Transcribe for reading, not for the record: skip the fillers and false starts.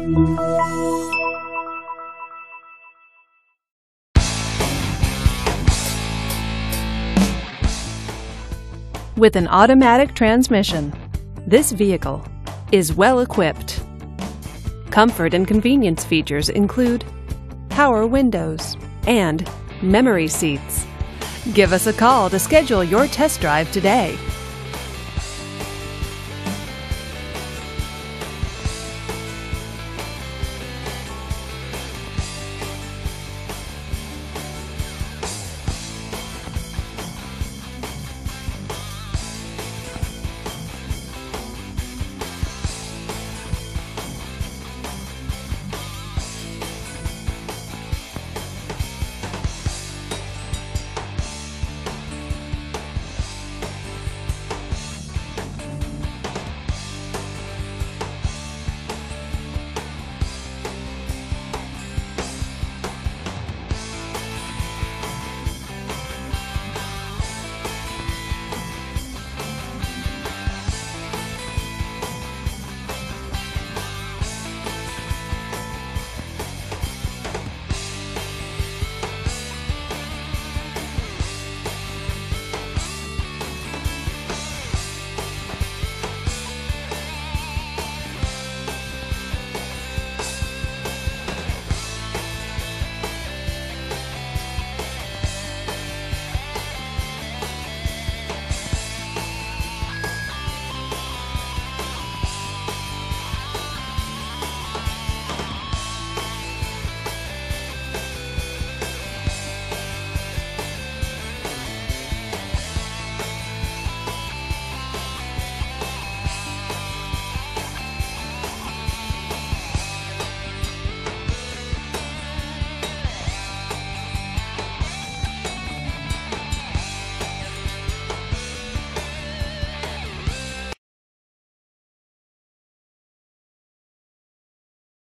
With an automatic transmission, this vehicle is well equipped. Comfort and convenience features include power windows and memory seats. Give us a call to schedule your test drive today.